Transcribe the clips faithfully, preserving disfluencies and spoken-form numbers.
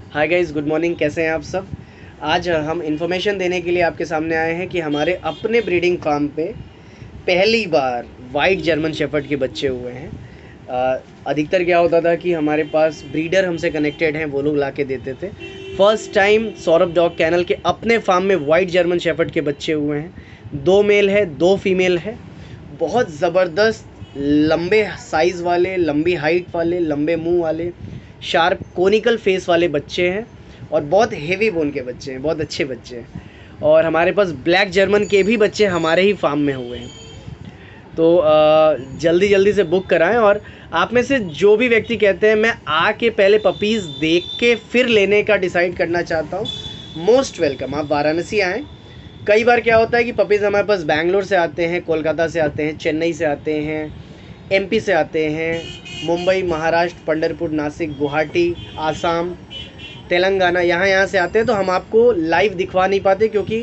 Hi guys, good morning. कैसे हैं आप सब। आज हम इन्फॉर्मेशन देने के लिए आपके सामने आए हैं कि हमारे अपने ब्रीडिंग फार्म पे पहली बार वाइट जर्मन शेफर्ड के बच्चे हुए हैं। अ, अधिकतर क्या होता था कि हमारे पास ब्रीडर हमसे कनेक्टेड हैं, वो लोग ला के देते थे। First time Saurabh dog kennel के अपने फार्म में वाइट जर्मन शेफर्ड के बच्चे हुए हैं। दो मेल है, दो फीमेल है। बहुत ज़बरदस्त लंबे साइज़ वाले, लंबी हाइट वाले, लंबे मुंह वाले, शार्प कोनिकल फेस वाले बच्चे हैं और बहुत हेवी बोन के बच्चे हैं, बहुत अच्छे बच्चे हैं। और हमारे पास ब्लैक जर्मन के भी बच्चे हमारे ही फार्म में हुए हैं। तो आ, जल्दी जल्दी से बुक कराएं। और आप में से जो भी व्यक्ति कहते हैं मैं आके पहले पपीज़ देख के फिर लेने का डिसाइड करना चाहता हूँ, मोस्ट वेलकम। आप वाराणसी आएँ। कई बार क्या होता है कि पपीज़ हमारे पास बैंगलोर से आते हैं, कोलकाता से आते हैं, चेन्नई से आते हैं, एमपी से आते हैं, मुंबई, महाराष्ट्र, पंढरपुर, नासिक, गुवाहाटी, आसाम, तेलंगाना, यहाँ यहाँ से आते हैं। तो हम आपको लाइव दिखवा नहीं पाते क्योंकि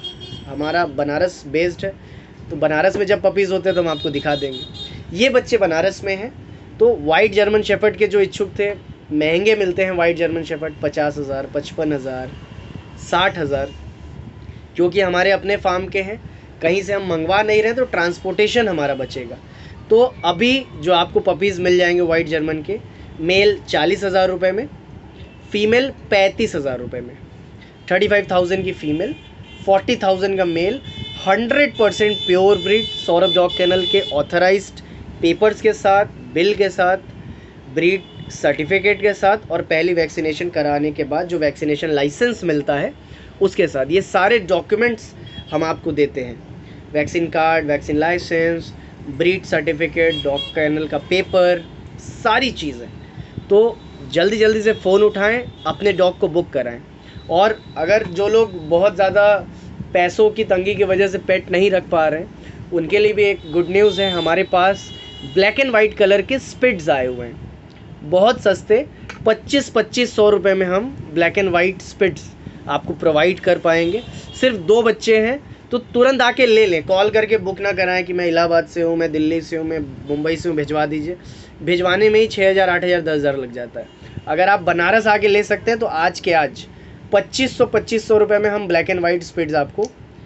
हमारा बनारस बेस्ड है। तो बनारस में जब पपीज़ होते हैं तो हम आपको दिखा देंगे। ये बच्चे बनारस में हैं। तो वाइट जर्मन शेफर्ड के जो इच्छुक थे, महंगे मिलते हैं वाइट जर्मन शेफर्ड, पचास हज़ार, पचपन हज़ार, साठ हज़ार, क्योंकि हमारे अपने फार्म के हैं। कहीं से हम मंगवा नहीं रहे तो ट्रांसपोर्टेशन हमारा बचेगा। तो अभी जो आपको पपीज़ मिल जाएंगे वाइट जर्मन के, मेल चालीस हज़ार रुपये में, फ़ीमेल पैंतीस हज़ार रुपये में, थर्टी फाइव थाउजेंड की फ़ीमेल, फोर्टी थाउजेंड का male, hundred percent pure breed, Saurabh dog kennel के ऑथराइज्ड पेपर्स के साथ, बिल के साथ, ब्रीड सर्टिफिकेट के साथ और पहली वैक्सीनेशन कराने के बाद जो वैक्सीनेशन लाइसेंस मिलता है उसके साथ। ये सारे डॉक्यूमेंट्स हम आपको देते हैं, vaccine card, vaccine licence, breed certificate, dog kennel का पेपर, सारी चीज़ें। तो जल्दी जल्दी से फ़ोन उठाएं, अपने डॉग को बुक कराएं। और अगर जो लोग बहुत ज़्यादा पैसों की तंगी की वजह से पेट नहीं रख पा रहे हैं, उनके लिए भी एक गुड न्यूज़ है। हमारे पास ब्लैक एंड वाइट कलर के स्पिट्स आए हुए हैं, बहुत सस्ते, पच्चीस पच्चीस सौ रुपये में हम ब्लैक एंड वाइट स्पिट्स आपको प्रोवाइड कर पाएंगे। सिर्फ दो बच्चे हैं तो तुरंत आके ले लें, कॉल करके बुक ना कराएं कि मैं इलाहाबाद से हूँ, मैं दिल्ली से हूँ, मैं मुंबई से हूँ, भिजवा दीजिए। भिजवाने में ही छः हज़ार, आठ हज़ार, दस हज़ार लग जाता है। अगर आप बनारस आके ले सकते हैं तो आज के आज पच्चीस सौ पच्चीस सौ रुपये में हम ब्लैक एंड वाइट स्पिट्स आपको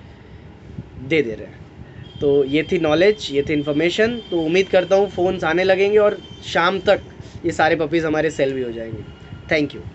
दे दे रहे हैं। तो ये थी नॉलेज, ये थी इन्फॉर्मेशन। तो उम्मीद करता हूँ फ़ोन्स आने लगेंगे और शाम तक ये सारे पपीज़ हमारे सेल भी हो जाएंगे। Thank you.